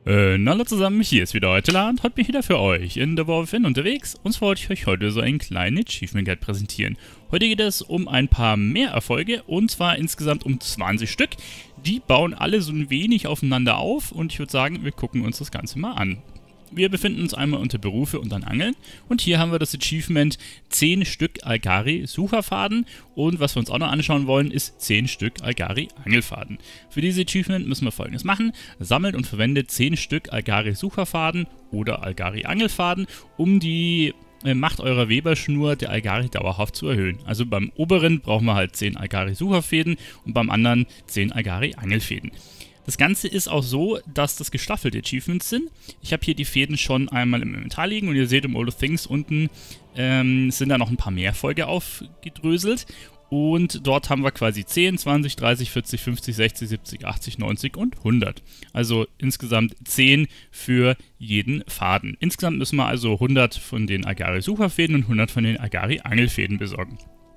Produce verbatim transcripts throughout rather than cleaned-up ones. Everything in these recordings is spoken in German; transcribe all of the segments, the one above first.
Äh, na hallo zusammen, hier ist wieder heute Land. Heute bin ich wieder für euch in der Wolfin unterwegs und zwar wollte ich euch heute so einen kleinen Achievement Guide präsentieren. Heute geht es um ein paar mehr Erfolge und zwar insgesamt um zwanzig Stück. Die bauen alle so ein wenig aufeinander auf und ich würde sagen, wir gucken uns das Ganze mal an. Wir befinden uns einmal unter Berufe und dann Angeln und hier haben wir das Achievement zehn Stück Algari Sucherfaden und was wir uns auch noch anschauen wollen ist zehn Stück Algari Angelfaden. Für dieses Achievement müssen wir folgendes machen: Sammelt und verwendet zehn Stück Algari Sucherfaden oder Algari Angelfaden, um die äh, Macht eurer Weberschnur der Algari dauerhaft zu erhöhen. Also beim oberen brauchen wir halt zehn Algari Sucherfäden und beim anderen zehn Algari Angelfäden. Das Ganze ist auch so, dass das gestaffelte Achievements sind. Ich habe hier die Fäden schon einmal im Inventar liegen und ihr seht im All the Things unten ähm, sind da noch ein paar mehr Erfolge aufgedröselt. Und dort haben wir quasi zehn, zwanzig, dreißig, vierzig, fünfzig, sechzig, siebzig, achtzig, neunzig und hundert. Also insgesamt zehn für jeden Faden. Insgesamt müssen wir also hundert von den Algari Sucherfäden und hundert von den Algari Angelfäden besorgen.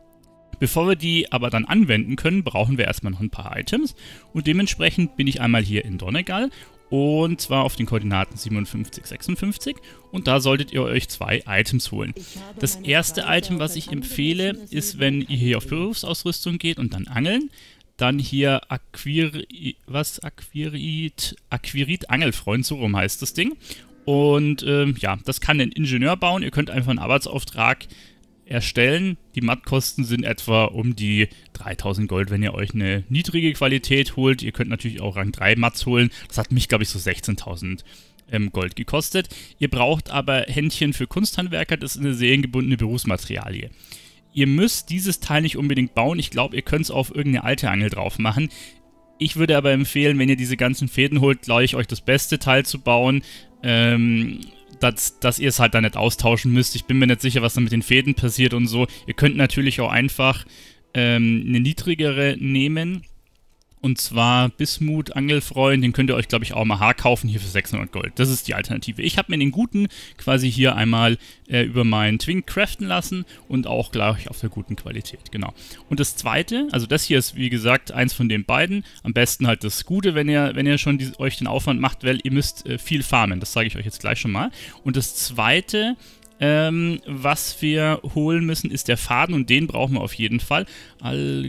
Bevor wir die aber dann anwenden können, brauchen wir erstmal noch ein paar Items und dementsprechend bin ich einmal hier in Donegal und zwar auf den Koordinaten siebenundfünfzig, sechsundfünfzig und da solltet ihr euch zwei Items holen. Das erste Item, was ich empfehle, ist, wenn ihr hier auf Berufsausrüstung geht und dann angeln, dann hier Acquiri, was? Acquirit, Acquirit Angelfreund, so rum heißt das Ding. Und ähm, ja, das kann ein Ingenieur bauen, ihr könnt einfach einen Arbeitsauftrag erstellen. Die Mattkosten sind etwa um die dreitausend Gold, wenn ihr euch eine niedrige Qualität holt. Ihr könnt natürlich auch Rang drei Mats holen. Das hat mich, glaube ich, so sechzehntausend ähm, Gold gekostet. Ihr braucht aber Händchen für Kunsthandwerker. Das ist eine seriengebundene Berufsmaterialie. Ihr müsst dieses Teil nicht unbedingt bauen. Ich glaube, ihr könnt es auf irgendeine alte Angel drauf machen. Ich würde aber empfehlen, wenn ihr diese ganzen Fäden holt, gleich euch das beste Teil zu bauen. Ähm... Dass, dass ihr es halt da nicht austauschen müsst. Ich bin mir nicht sicher, was da mit den Fäden passiert und so. Ihr könnt natürlich auch einfach ähm, eine niedrigere nehmen. Und zwar Bismut Angelfreund, den könnt ihr euch, glaube ich, auch mal Haar kaufen, hier für sechshundert Gold. Das ist die Alternative. Ich habe mir den guten quasi hier einmal äh, über meinen Twink craften lassen und auch gleich auf der guten Qualität, genau. Und das zweite, also das hier ist, wie gesagt, eins von den beiden. Am besten halt das Gute, wenn ihr, wenn ihr schon die, euch den Aufwand macht, weil ihr müsst äh, viel farmen. Das sage ich euch jetzt gleich schon mal. Und das zweite, ähm, was wir holen müssen, ist der Faden und den brauchen wir auf jeden Fall. Al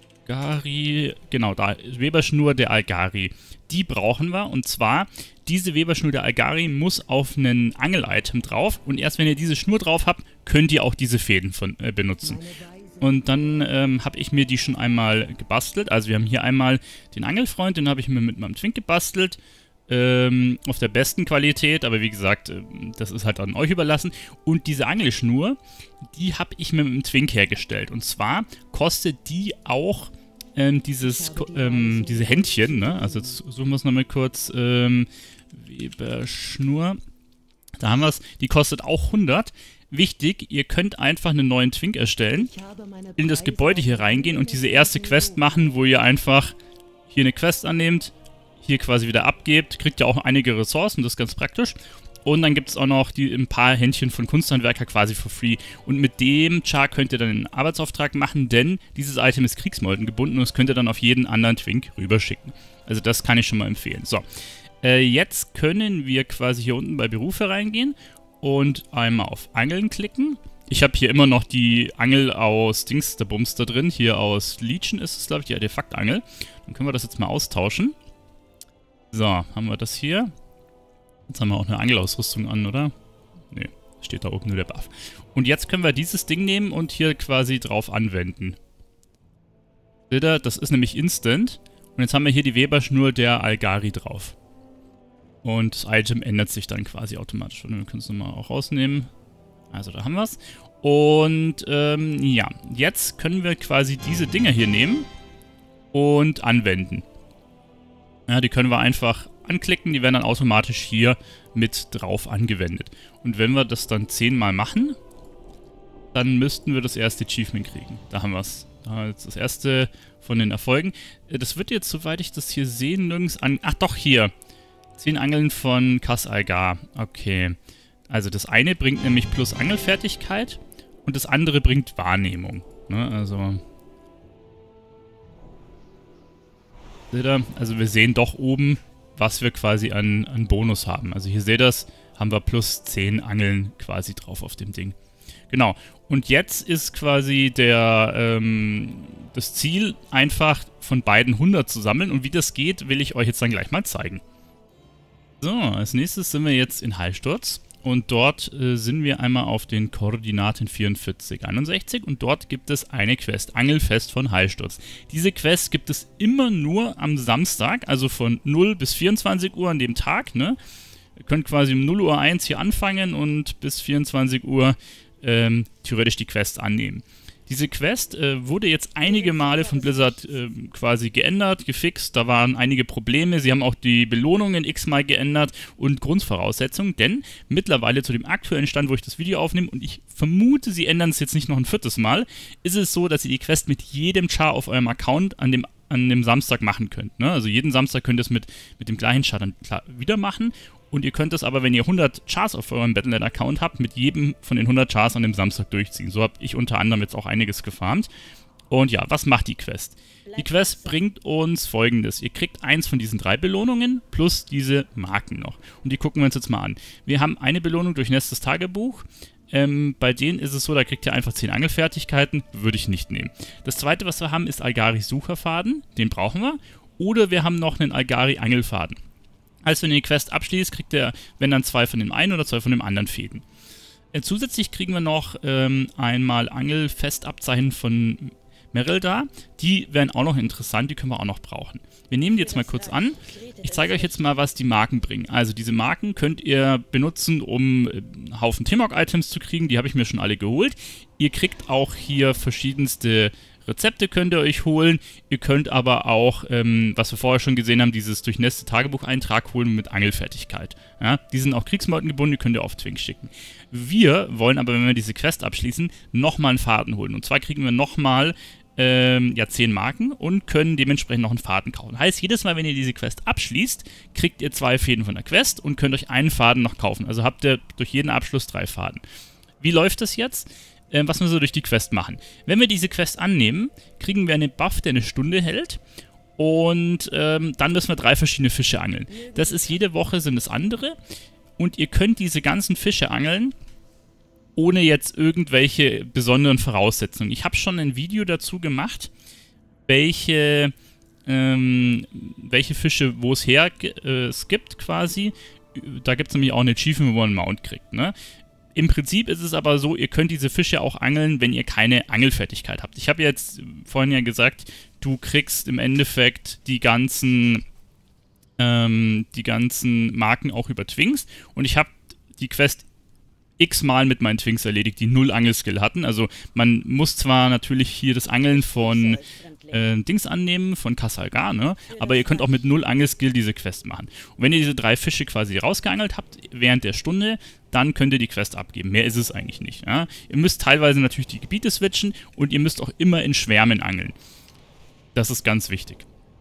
Algari, genau, da, Weberschnur der Algari. Die brauchen wir und zwar, diese Weberschnur der Algari muss auf ein Angel-Item drauf und erst wenn ihr diese Schnur drauf habt, könnt ihr auch diese Fäden von, äh, benutzen. Und dann ähm, habe ich mir die schon einmal gebastelt. Also wir haben hier einmal den Angelfreund, den habe ich mir mit meinem Twink gebastelt. Ähm, auf der besten Qualität, aber wie gesagt, äh, das ist halt an euch überlassen. Und diese Angelschnur, die habe ich mir mit dem Twink hergestellt. Und zwar kostet die auch ähm, dieses, ähm, diese Händchen, ne? Also jetzt suchen wir es nochmal kurz, ähm, Weberschnur, da haben wir es, die kostet auch hundert. Wichtig, ihr könnt einfach einen neuen Twink erstellen, in das Gebäude hier reingehen und diese erste Quest machen, wo ihr einfach hier eine Quest annehmt, hier quasi wieder abgebt, kriegt ihr auch einige Ressourcen, das ist ganz praktisch. Und dann gibt es auch noch die, ein paar Händchen von Kunsthandwerker quasi for free. Und mit dem Char könnt ihr dann einen Arbeitsauftrag machen, denn dieses Item ist Kriegsmolden gebunden und das könnt ihr dann auf jeden anderen Twink rüberschicken. Also das kann ich schon mal empfehlen. So, äh, jetzt können wir quasi hier unten bei Berufe reingehen und einmal auf Angeln klicken. Ich habe hier immer noch die Angel aus Dings, der Bums da drin. Hier aus Legion ist es, glaube ich, die Artefaktangel. Dann können wir das jetzt mal austauschen. So, haben wir das hier. Jetzt haben wir auch eine Angelausrüstung an, oder? Ne, steht da oben nur der Buff. Und jetzt können wir dieses Ding nehmen und hier quasi drauf anwenden. Seht ihr, das ist nämlich Instant. Und jetzt haben wir hier die Weberschnur der Algari drauf. Und das Item ändert sich dann quasi automatisch. Wir können es nochmal auch rausnehmen. Also da haben wir es. Und ähm, ja, jetzt können wir quasi diese Dinger hier nehmen und anwenden. Ja, die können wir einfach anklicken, die werden dann automatisch hier mit drauf angewendet. Und wenn wir das dann zehnmal machen, dann müssten wir das erste Achievement kriegen. Da haben wir es. Da haben wir jetzt das erste von den Erfolgen. Das wird jetzt, soweit ich das hier sehe, nirgends an... Ach doch, hier. zehn Angeln von Kas Algar. Okay. Also das eine bringt nämlich plus Angelfertigkeit und das andere bringt Wahrnehmung. Ne, also... Seht ihr? Also wir sehen doch oben, was wir quasi an, an Bonus haben. Also hier seht ihr das, haben wir plus zehn Angeln quasi drauf auf dem Ding. Genau. Und jetzt ist quasi der, ähm, das Ziel, einfach von beiden hundert zu sammeln. Und wie das geht, will ich euch jetzt dann gleich mal zeigen. So, als nächstes sind wir jetzt in Hallsturz. Und dort äh, sind wir einmal auf den Koordinaten vierundvierzig, einundsechzig. Und dort gibt es eine Quest, Angelfest von Hallsturz. Diese Quest gibt es immer nur am Samstag, also von null bis vierundzwanzig Uhr an dem Tag, ne? Ihr könnt quasi um null Uhr eins hier anfangen und bis vierundzwanzig Uhr ähm, theoretisch die Quest annehmen. Diese Quest äh, wurde jetzt einige Male von Blizzard äh, quasi geändert, gefixt. Da waren einige Probleme. Sie haben auch die Belohnungen x-mal geändert und Grundvoraussetzungen. Denn mittlerweile zu dem aktuellen Stand, wo ich das Video aufnehme, und ich vermute, sie ändern es jetzt nicht noch ein viertes Mal, ist es so, dass ihr die Quest mit jedem Char auf eurem Account an dem, an dem Samstag machen könnt. Ne? Also jeden Samstag könnt ihr es mit, mit dem gleichen Char dann klar wieder machen. Und ihr könnt es aber, wenn ihr hundert Chars auf eurem Battle Net Account habt, mit jedem von den hundert Chars an dem Samstag durchziehen. So habe ich unter anderem jetzt auch einiges gefarmt. Und ja, was macht die Quest? Die Quest bringt uns Folgendes. Ihr kriegt eins von diesen drei Belohnungen plus diese Marken noch. Und die gucken wir uns jetzt mal an. Wir haben eine Belohnung durch Nestes Tagebuch. Ähm, bei denen ist es so, da kriegt ihr einfach zehn Angelfertigkeiten. Würde ich nicht nehmen. Das zweite, was wir haben, ist Algaris Sucherfaden. Den brauchen wir. Oder wir haben noch einen Algari Angelfaden. Also wenn ihr die Quest abschließt, kriegt ihr, wenn dann zwei von dem einen oder zwei von dem anderen Fäden. Äh, zusätzlich kriegen wir noch ähm, einmal Angelfestabzeichen von Merelda. Die wären auch noch interessant, die können wir auch noch brauchen. Wir nehmen die jetzt mal kurz an. Ich zeige euch jetzt mal, was die Marken bringen. Also diese Marken könnt ihr benutzen, um einen Haufen Timok-Items zu kriegen. Die habe ich mir schon alle geholt. Ihr kriegt auch hier verschiedenste Rezepte könnt ihr euch holen. Ihr könnt aber auch, ähm, was wir vorher schon gesehen haben, dieses durchnässte Tagebucheintrag holen mit Angelfertigkeit. Ja, die sind auch Kriegsmeuten gebunden, die könnt ihr auf Twink schicken. Wir wollen aber, wenn wir diese Quest abschließen, nochmal einen Faden holen. Und zwar kriegen wir nochmal ähm, ja, zehn Marken und können dementsprechend noch einen Faden kaufen. Heißt, jedes Mal, wenn ihr diese Quest abschließt, kriegt ihr zwei Fäden von der Quest und könnt euch einen Faden noch kaufen. Also habt ihr durch jeden Abschluss drei Faden. Wie läuft das jetzt? Was wir so durch die Quest machen. Wenn wir diese Quest annehmen, kriegen wir einen Buff, der eine Stunde hält. Und ähm, dann müssen wir drei verschiedene Fische angeln. Das ist jede Woche sind es andere. Und ihr könnt diese ganzen Fische angeln, ohne jetzt irgendwelche besonderen Voraussetzungen. Ich habe schon ein Video dazu gemacht, welche, ähm, welche Fische, wo es her äh, es gibt quasi. Da gibt es nämlich auch eine Achievement, wo man einen Mount kriegt, ne? Im Prinzip ist es aber so, ihr könnt diese Fische auch angeln, wenn ihr keine Angelfertigkeit habt. Ich habe jetzt vorhin ja gesagt, du kriegst im Endeffekt die ganzen, ähm, die ganzen Marken auch über Twinks. Und ich habe die Quest x-mal mit meinen Twinks erledigt, die null Angelskill hatten. Also man muss zwar natürlich hier das Angeln von äh, Dings annehmen, von Kassalgar, ne? Aber ihr könnt auch mit null Angelskill diese Quest machen. Und wenn ihr diese drei Fische quasi rausgeangelt habt während der Stunde, dann könnt ihr die Quest abgeben. Mehr ist es eigentlich nicht. Ja? Ihr müsst teilweise natürlich die Gebiete switchen und ihr müsst auch immer in Schwärmen angeln. Das ist ganz wichtig.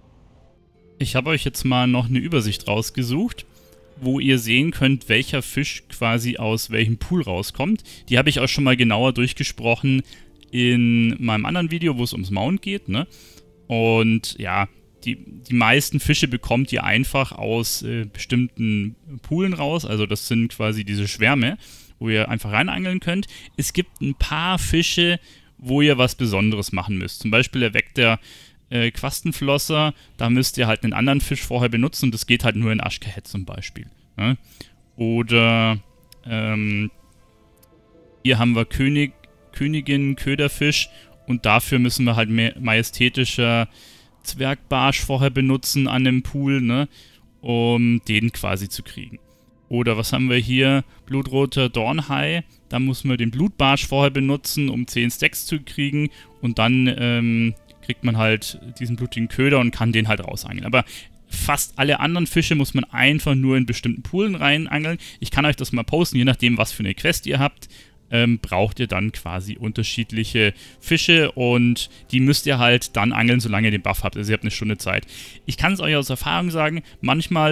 Ich habe euch jetzt mal noch eine Übersicht rausgesucht, wo ihr sehen könnt, welcher Fisch quasi aus welchem Pool rauskommt. Die habe ich auch schon mal genauer durchgesprochen in meinem anderen Video, wo es ums Mount geht, ne? Und ja, die, die meisten Fische bekommt ihr einfach aus äh, bestimmten Poolen raus. Also das sind quasi diese Schwärme, wo ihr einfach reinangeln könnt. Es gibt ein paar Fische, wo ihr was Besonderes machen müsst. Zum Beispiel erweckt der äh, Quastenflosser, da müsst ihr halt einen anderen Fisch vorher benutzen und das geht halt nur in Ashkahet zum Beispiel. Ne? Oder ähm, hier haben wir König, Königin, Köderfisch und dafür müssen wir halt mehr majestätischer Zwergbarsch vorher benutzen an dem Pool, ne, um den quasi zu kriegen. Oder was haben wir hier? Blutroter Dornhai. Da muss man den Blutbarsch vorher benutzen, um zehn Stacks zu kriegen. Und dann ähm, kriegt man halt diesen blutigen Köder und kann den halt rausangeln. Aber fast alle anderen Fische muss man einfach nur in bestimmten Poolen reinangeln. Ich kann euch das mal posten, je nachdem, was für eine Quest ihr habt. Ähm, braucht ihr dann quasi unterschiedliche Fische und die müsst ihr halt dann angeln, solange ihr den Buff habt. Also ihr habt eine Stunde Zeit. Ich kann es euch aus Erfahrung sagen, manchmal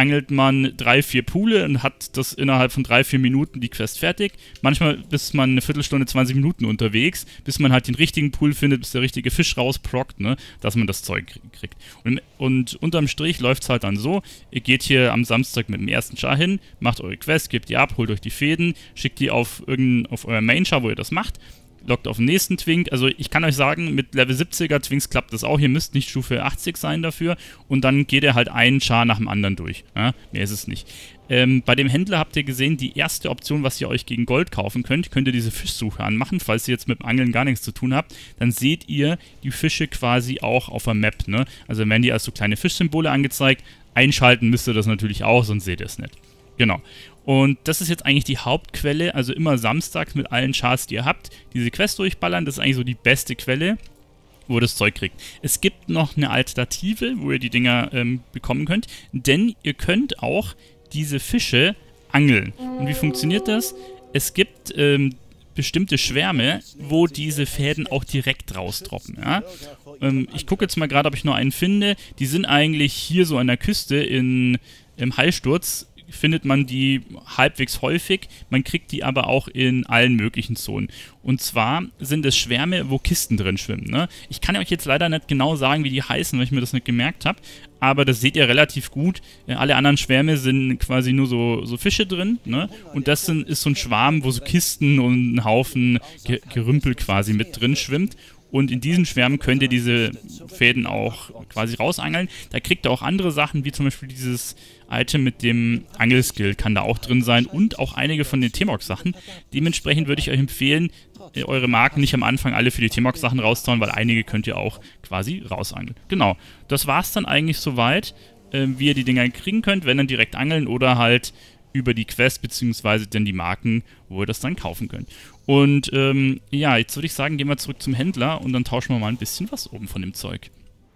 angelt man drei, vier Pule und hat das innerhalb von drei, vier Minuten die Quest fertig. Manchmal ist man eine Viertelstunde, zwanzig Minuten unterwegs, bis man halt den richtigen Pool findet, bis der richtige Fisch rausprockt, ne, dass man das Zeug kriegt. Und, und unterm Strich läuft es halt dann so, ihr geht hier am Samstag mit dem ersten Char hin, macht eure Quest, gebt die ab, holt euch die Fäden, schickt die auf, irgendein, auf euer Main-Char, wo ihr das macht, lockt auf den nächsten Twink. Also ich kann euch sagen, mit Level siebziger Twinks klappt das auch. Ihr müsst nicht Stufe achtzig sein dafür. Und dann geht er halt einen Char nach dem anderen durch. Ja, mehr ist es nicht. Ähm, bei dem Händler habt ihr gesehen, die erste Option, was ihr euch gegen Gold kaufen könnt, könnt ihr diese Fischsuche anmachen. Falls ihr jetzt mit dem Angeln gar nichts zu tun habt, dann seht ihr die Fische quasi auch auf der Map. Ne? Also werden die als so kleine Fischsymbole angezeigt. Einschalten müsst ihr das natürlich auch, sonst seht ihr es nicht. Genau. Und das ist jetzt eigentlich die Hauptquelle, also immer samstags mit allen Chars, die ihr habt, diese Quest durchballern, das ist eigentlich so die beste Quelle, wo ihr das Zeug kriegt. Es gibt noch eine Alternative, wo ihr die Dinger ähm, bekommen könnt, denn ihr könnt auch diese Fische angeln. Und wie funktioniert das? Es gibt ähm, bestimmte Schwärme, wo diese Fäden auch direkt rausdroppen. Ja? Ähm, ich gucke jetzt mal gerade, ob ich noch einen finde. Die sind eigentlich hier so an der Küste in, im Hallsturz, findet man die halbwegs häufig, man kriegt die aber auch in allen möglichen Zonen. Und zwar sind es Schwärme, wo Kisten drin schwimmen. Ne? Ich kann euch jetzt leider nicht genau sagen, wie die heißen, weil ich mir das nicht gemerkt habe, aber das seht ihr relativ gut. Alle anderen Schwärme sind quasi nur so, so Fische drin, ne? Und das sind, ist so ein Schwarm, wo so Kisten und ein Haufen Ge Gerümpel quasi mit drin schwimmt. Und in diesen Schwärmen könnt ihr diese Fäden auch quasi rausangeln. Da kriegt ihr auch andere Sachen, wie zum Beispiel dieses Item mit dem Angelskill kann da auch drin sein und auch einige von den T-Mox-Sachen. Dementsprechend würde ich euch empfehlen, eure Marken nicht am Anfang alle für die T-Mox-Sachen rauszuhauen, weil einige könnt ihr auch quasi rausangeln. Genau, das war es dann eigentlich soweit, äh, wie ihr die Dinger kriegen könnt, wenn dann direkt angeln oder halt über die Quest, beziehungsweise dann die Marken, wo ihr das dann kaufen könnt. Und ähm, ja, jetzt würde ich sagen, gehen wir zurück zum Händler und dann tauschen wir mal ein bisschen was oben von dem Zeug.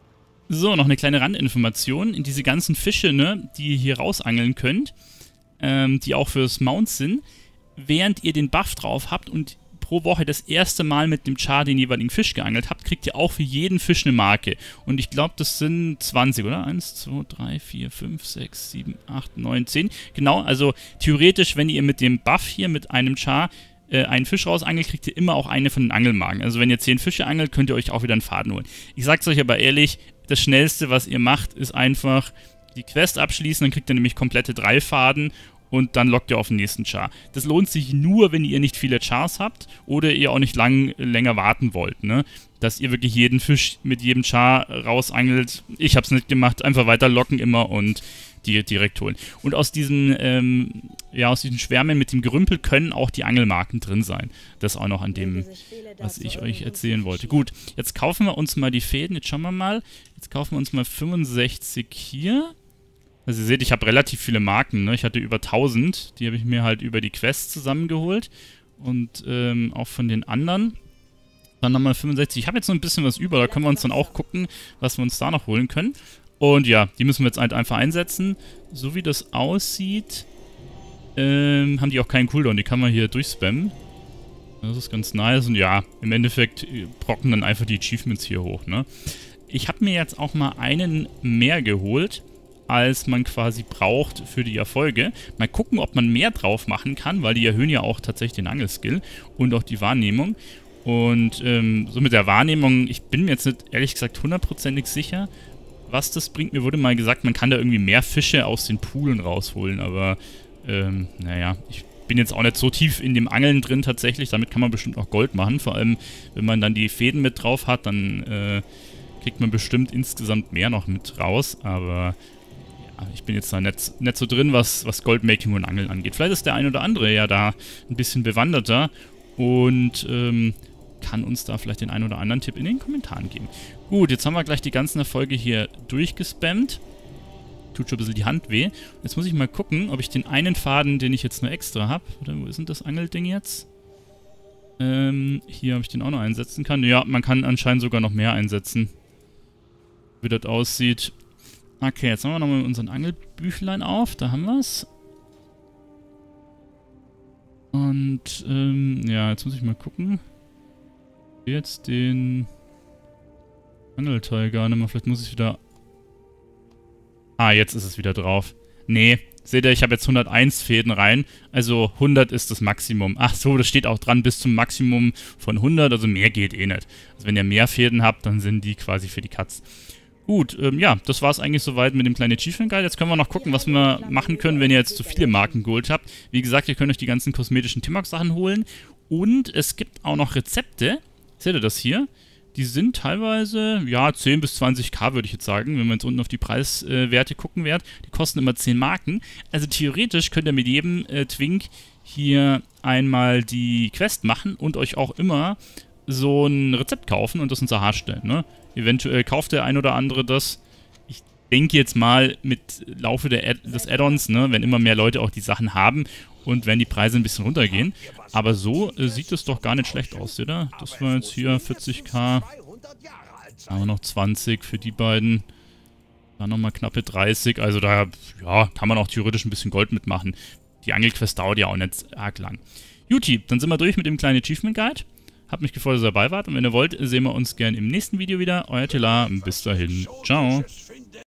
So, noch eine kleine Randinformation. In diese ganzen Fische, ne, die ihr hier rausangeln könnt, ähm, die auch fürs Mount sind, während ihr den Buff drauf habt und pro Woche das erste Mal mit dem Char den jeweiligen Fisch geangelt habt, kriegt ihr auch für jeden Fisch eine Marke. Und ich glaube, das sind zwanzig, oder? eins, zwei, drei, vier, fünf, sechs, sieben, acht, neun, zehn. Genau, also theoretisch, wenn ihr mit dem Buff hier, mit einem Char, äh, einen Fisch rausangelt, kriegt ihr immer auch eine von den Angelmarken. Also wenn ihr zehn Fische angelt, könnt ihr euch auch wieder einen Faden holen. Ich sag's euch aber ehrlich, das Schnellste, was ihr macht, ist einfach die Quest abschließen, dann kriegt ihr nämlich komplette drei Faden und dann lockt ihr auf den nächsten Char. Das lohnt sich nur, wenn ihr nicht viele Chars habt oder ihr auch nicht lang, länger warten wollt, ne? Dass ihr wirklich jeden Fisch mit jedem Char rausangelt. Ich hab's nicht gemacht, einfach weiter locken immer und die direkt holen. Und aus diesen, ähm, ja, aus diesen Schwärmen mit dem Gerümpel können auch die Angelmarken drin sein. Das auch noch an dem, was ich euch erzählen wollte. Gut, jetzt kaufen wir uns mal die Fäden. Jetzt schauen wir mal. Jetzt kaufen wir uns mal fünfundsechzig hier. Also ihr seht, ich habe relativ viele Marken, ne? Ich hatte über tausend. Die habe ich mir halt über die Quest zusammengeholt. Und ähm, auch von den anderen. Dann nochmal fünfundsechzig. Ich habe jetzt noch ein bisschen was über. Da können wir uns dann auch gucken, was wir uns da noch holen können. Und ja, die müssen wir jetzt halt einfach einsetzen. So wie das aussieht, ähm, haben die auch keinen Cooldown. Die kann man hier durchspammen. Das ist ganz nice. Und ja, im Endeffekt brocken dann einfach die Achievements hier hoch, ne? Ich habe mir jetzt auch mal einen mehr geholt, als man quasi braucht für die Erfolge. Mal gucken, ob man mehr drauf machen kann, weil die erhöhen ja auch tatsächlich den Angelskill und auch die Wahrnehmung. Und ähm, so mit der Wahrnehmung, ich bin mir jetzt nicht ehrlich gesagt hundertprozentig sicher, was das bringt. Mir wurde mal gesagt, man kann da irgendwie mehr Fische aus den Poolen rausholen, aber ähm, naja, ich bin jetzt auch nicht so tief in dem Angeln drin tatsächlich. Damit kann man bestimmt auch Gold machen, vor allem wenn man dann die Fäden mit drauf hat, dann äh, kriegt man bestimmt insgesamt mehr noch mit raus, aber ja, ich bin jetzt da nicht, nicht so drin, was, was Goldmaking und Angeln angeht. Vielleicht ist der ein oder andere ja da ein bisschen bewanderter und ähm, kann uns da vielleicht den einen oder anderen Tipp in den Kommentaren geben. Gut, jetzt haben wir gleich die ganzen Erfolge hier durchgespammt. Tut schon ein bisschen die Hand weh. Jetzt muss ich mal gucken, ob ich den einen Faden, den ich jetzt nur extra habe, oder wo ist denn das Angelding jetzt? Ähm, hier, ob ich den auch noch einsetzen kann. Ja, man kann anscheinend sogar noch mehr einsetzen. Wie das aussieht. Okay, jetzt machen wir nochmal unseren Angelbüchlein auf. Da haben wir es. Und, ähm, ja, jetzt muss ich mal gucken. Jetzt den Angelteil gar nicht mehr. Vielleicht muss ich wieder... Ah, jetzt ist es wieder drauf. Nee, seht ihr, ich habe jetzt hunderteins Fäden rein, also hundert ist das Maximum. Ach so, das steht auch dran, bis zum Maximum von hundert, also mehr geht eh nicht. Also wenn ihr mehr Fäden habt, dann sind die quasi für die Katz. Gut, ähm, ja, das war es eigentlich soweit mit dem kleinen Achievement Guide. Jetzt können wir noch gucken, was wir machen können, wenn ihr jetzt zu viele Marken geholt habt. Wie gesagt, ihr könnt euch die ganzen kosmetischen Timok-Sachen holen. Und es gibt auch noch Rezepte. Seht ihr das hier? Die sind teilweise, ja, zehn bis zwanzig K würde ich jetzt sagen, wenn man jetzt unten auf die Preiswerte äh, gucken wird. Die kosten immer zehn Marken. Also theoretisch könnt ihr mit jedem äh, Twink hier einmal die Quest machen und euch auch immer so ein Rezept kaufen und das ins Aha stellen, ne? Eventuell kauft der ein oder andere das. Ich denke jetzt mal mit Laufe der Ad des Add-ons, ne, wenn immer mehr Leute auch die Sachen haben und wenn die Preise ein bisschen runtergehen. Aber so äh, sieht es doch gar nicht schlecht aus, oder? Das war jetzt hier vierzig K. Haben wir noch zwanzig für die beiden. Dann nochmal knappe dreißig. Also da, ja, kann man auch theoretisch ein bisschen Gold mitmachen. Die Angelquest dauert ja auch nicht arg lang. Juti, dann sind wir durch mit dem kleinen Achievement Guide. Hat mich gefreut, dass ihr dabei wart. Und wenn ihr wollt, sehen wir uns gerne im nächsten Video wieder. Euer Telar. Bis dahin. Ciao.